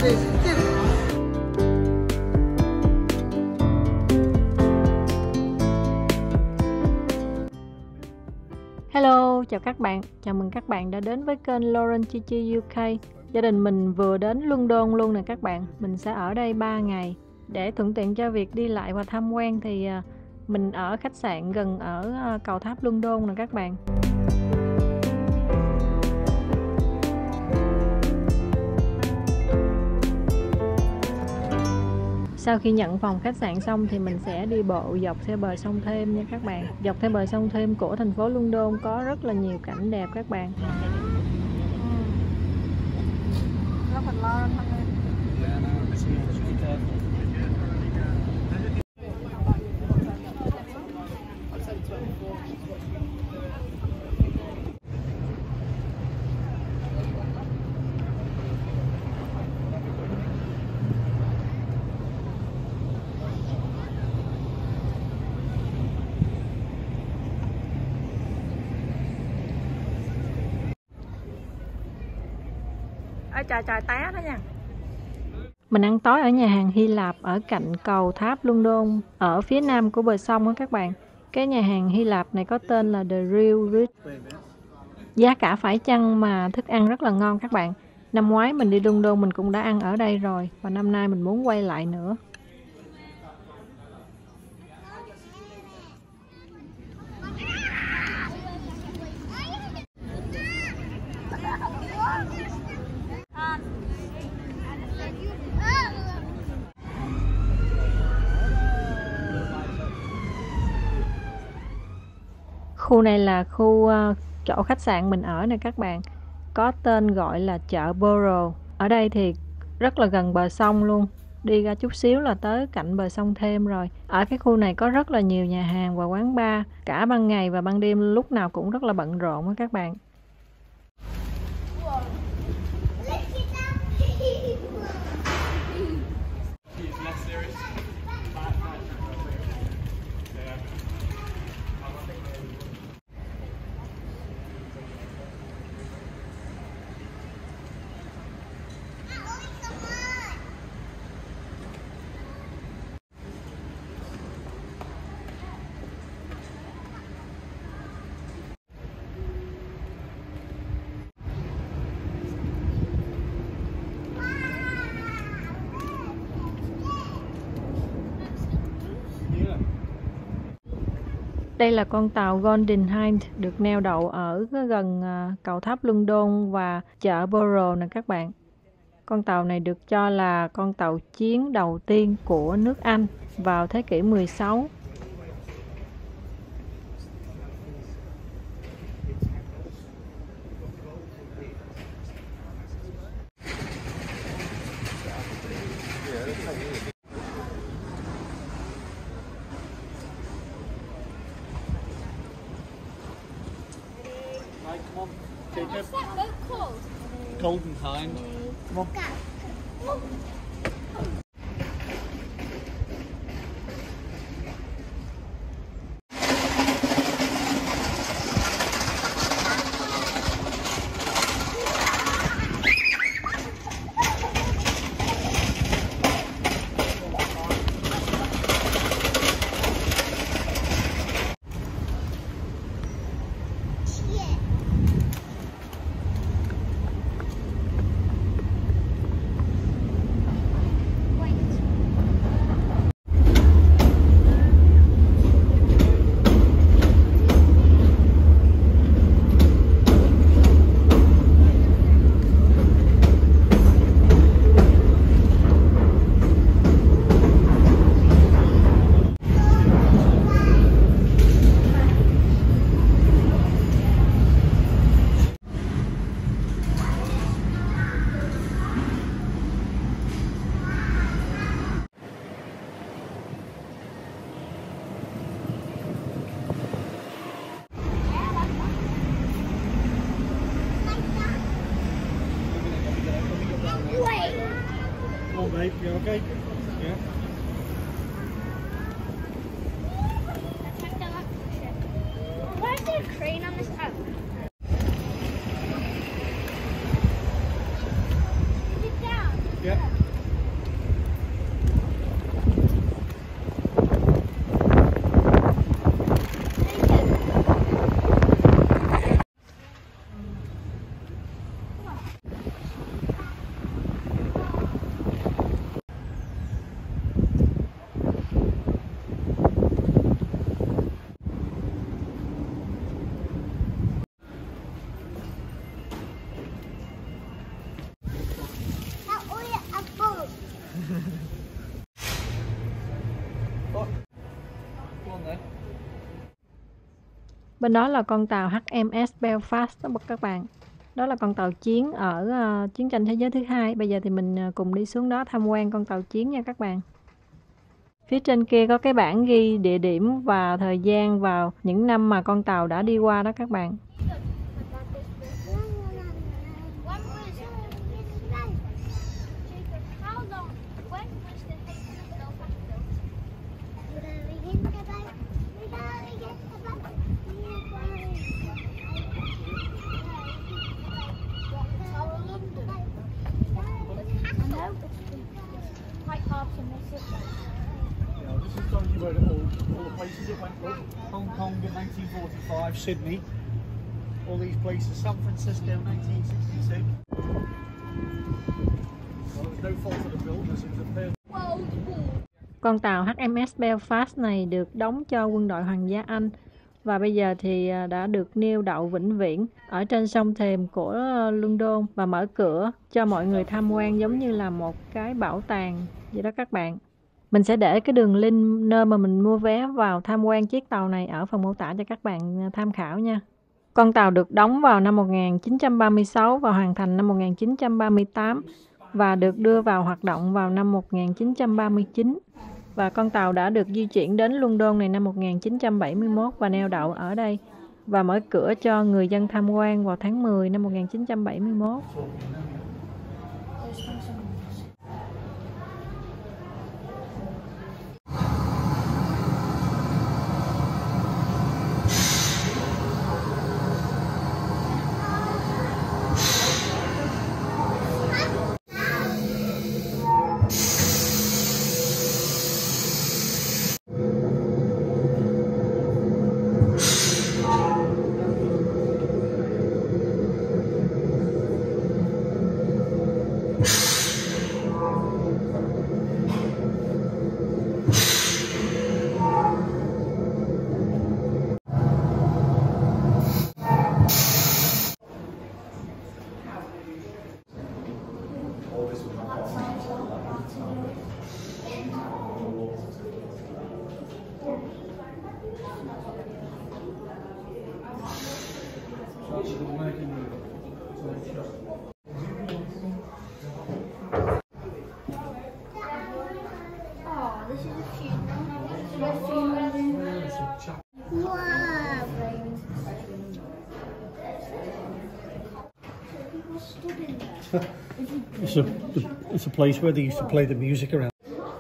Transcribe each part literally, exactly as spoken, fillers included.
Hello, chào các bạn. Chào mừng các bạn đã đến với kênh Lauren Chi Chi u ca. Gia đình mình vừa đến London luôn nè các bạn. Mình sẽ ở đây ba ngày. Để thuận tiện cho việc đi lại và tham quan thì mình ở khách sạn gần ở cầu tháp London nè các bạn. Sau khi nhận phòng khách sạn xong thì mình sẽ đi bộ dọc theo bờ sông Thêm nha các bạn. Dọc theo bờ sông Thêm của thành phố London có rất là nhiều cảnh đẹp các bạn. Ôi trời trời té đó nha. Mình ăn tối ở nhà hàng Hy Lạp ở cạnh cầu tháp London ở phía nam của bờ sông đó các bạn. Cái nhà hàng Hy Lạp này có tên là The Real Rich. Giá cả phải chăng mà thức ăn rất là ngon các bạn. Năm ngoái mình đi London mình cũng đã ăn ở đây rồi và năm nay mình muốn quay lại nữa. Khu này là khu uh, chỗ khách sạn mình ở nè các bạn. Có tên gọi là chợ Borough. Ở đây thì rất là gần bờ sông luôn. Đi ra chút xíu là tới cạnh bờ sông Thêm rồi. Ở cái khu này có rất là nhiều nhà hàng và quán bar. Cả ban ngày và ban đêm lúc nào cũng rất là bận rộn đó các bạn. Đây là con tàu Golden Hind được neo đậu ở gần cầu tháp London và chợ Borough nè các bạn. Con tàu này được cho là con tàu chiến đầu tiên của nước Anh vào thế kỷ mười sáu. Come on, Jacob. What's that boat called? Golden Hind. Come on. babe, you okay? Yeah. Why is there a crane on this boat? Yeah. Bên đó là con tàu H M S Belfast đó các bạn. Đó là con tàu chiến ở uh, chiến tranh thế giới thứ hai. Bây giờ thì mình uh, cùng đi xuống đó tham quan con tàu chiến nha các bạn. Phía trên kia có cái bảng ghi địa điểm và thời gian vào những năm mà con tàu đã đi qua đó các bạn. All, all the places it went to. Hong Kong in nineteen forty-five, Sydney, all these places, San Francisco nineteen sixty-two. Well, it was no fault of the builders, it was a perfect. Con tàu H M S Belfast này được đóng cho quân đội Hoàng gia Anh và bây giờ thì đã được neo đậu vĩnh viễn ở trên sông Thềm của London và mở cửa cho mọi người tham quan giống như là một cái bảo tàng vậy đó các bạn. Mình sẽ để cái đường link nơi mà mình mua vé vào tham quan chiếc tàu này ở phần mô tả cho các bạn tham khảo nha. Con tàu được đóng vào năm một nghìn chín trăm ba mươi sáu và hoàn thành năm một nghìn chín trăm ba mươi tám và được đưa vào hoạt động vào năm một nghìn chín trăm ba mươi chín. Và con tàu đã được di chuyển đến London này năm một nghìn chín trăm bảy mươi mốt và neo đậu ở đây và mở cửa cho người dân tham quan vào tháng mười năm một nghìn chín trăm bảy mươi mốt. It's a, it's a place where they used to play the music around.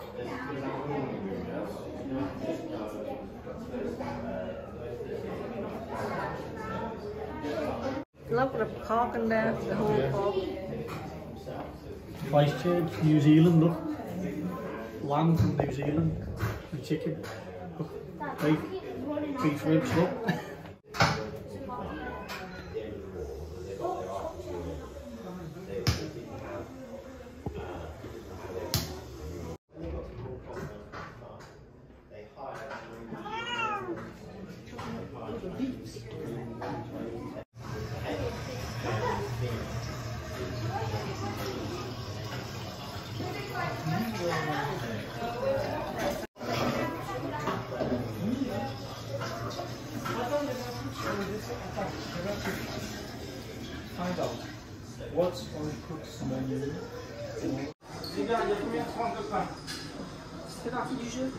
Look at the cork in there, the whole cork. Christchurch, New Zealand, look. Lamb from New Zealand, and chicken. Look, beef, beef ribs, look. Find out what's on the cook's menu. Les gars, il y a combien de tranches de pain? C'est parti du jeu.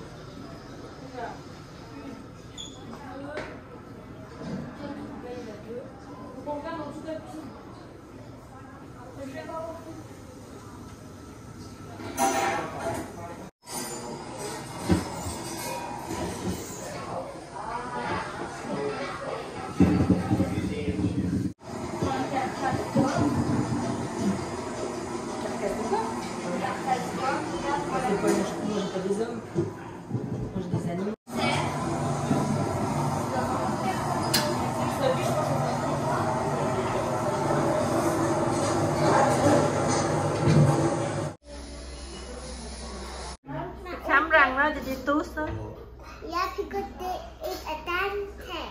Khám răng đó, chị tooth đó. Yeah, because they is a dentist.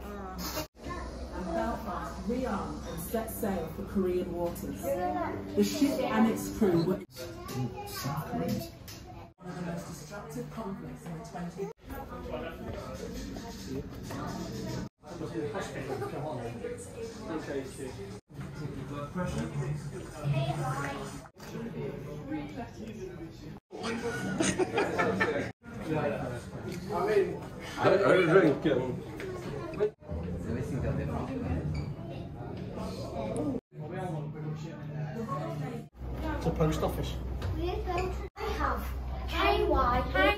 Belfast rearmed and set sail for Korean waters. The ship and its crew were one of the most destructive conflicts in the twentieth. I, I drink. Um, It's a post office. I have K Y.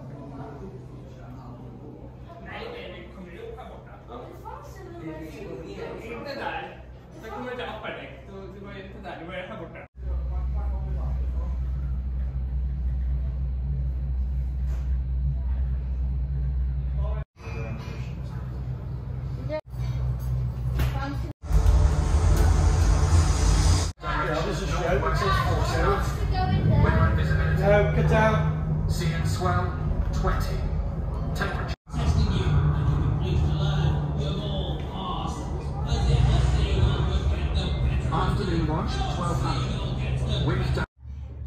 This is a show. It says for show. No, get down. C N swell twenty. Temperature. Testing you, and you'll be pleased to learn you've all passed. Let's see, let's see what we get the Afternoon watch twelve hundred. Wind down.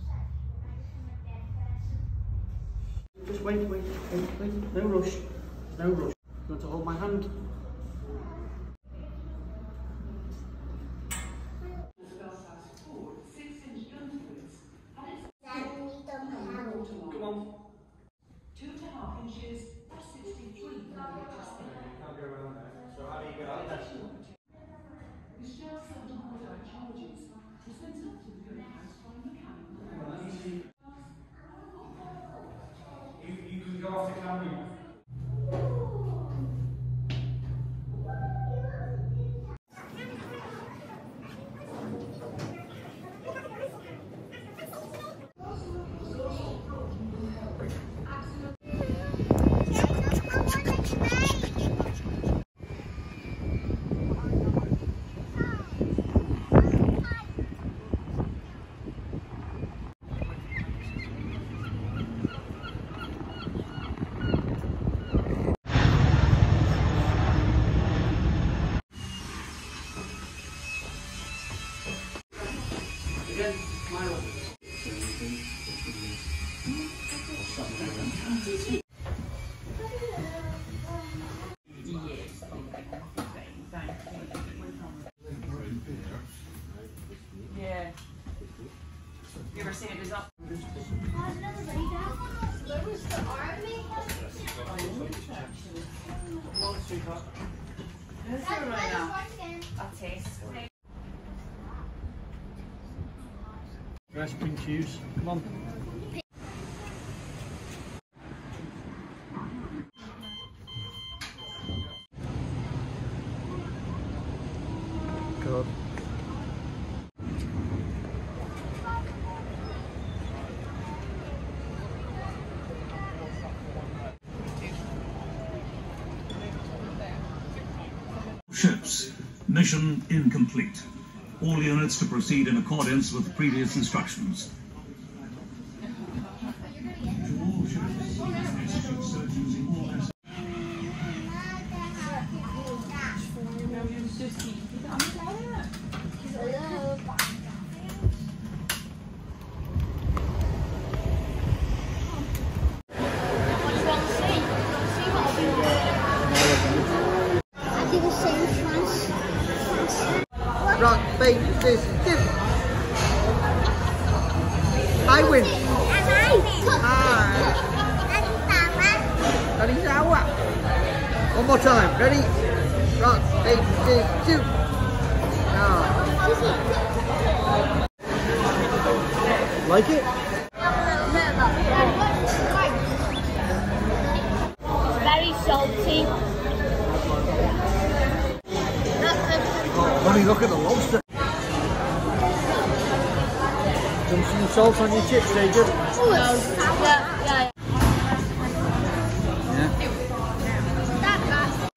Just wait, wait, wait, wait. No rush. No rush. You want to hold my hand? Come on. Two and a half inches, that's sixty-three millimetres thick. So how do you get out there? Michelle Selden-Hordine charges was sent up to the greenhouse by mechanical. You, you can go off the camera. Again, smile. Yeah. You ever seen it as up? There was the army. Let's go right now. A taste. Dress, pink shoes. Come on. God. Ships. Mission incomplete. All units to proceed in accordance with previous instructions. To all ships, message surgeons in all aspects. Rock, paper, scissors, scissors. I win. Alright. Ready, sao ạ? One more time. Ready? Rock, paper, scissors, shoot. Like it? Very salty. Mommy, look at the lobster. Some, some salt on your chips, there, good? Oh, yeah, yeah. That bad.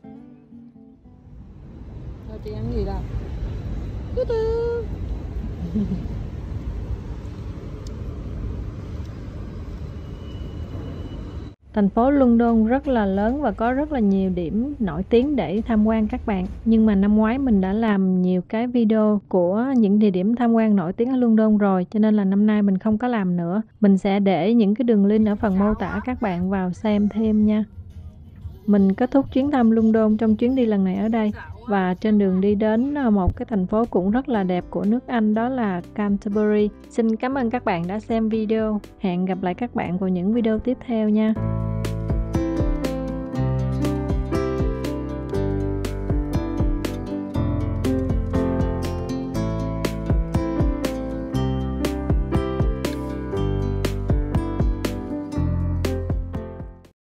Chị ăn gì đâu? Từ từ. Thành phố London rất là lớn và có rất là nhiều điểm nổi tiếng để tham quan các bạn. Nhưng mà năm ngoái mình đã làm nhiều cái video của những địa điểm tham quan nổi tiếng ở London rồi, cho nên là năm nay mình không có làm nữa. Mình sẽ để những cái đường link ở phần mô tả các bạn vào xem thêm nha. Mình kết thúc chuyến thăm London trong chuyến đi lần này ở đây. Và trên đường đi đến một cái thành phố cũng rất là đẹp của nước Anh, đó là Canterbury. Xin cảm ơn các bạn đã xem video. Hẹn gặp lại các bạn vào những video tiếp theo nha.